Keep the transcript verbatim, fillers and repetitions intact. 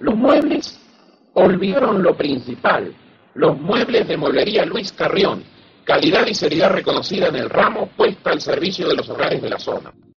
Los muebles olvidaron lo principal, los muebles de Mueblería Luis Carrión, calidad y seriedad reconocida en el ramo puesta al servicio de los hogares de la zona.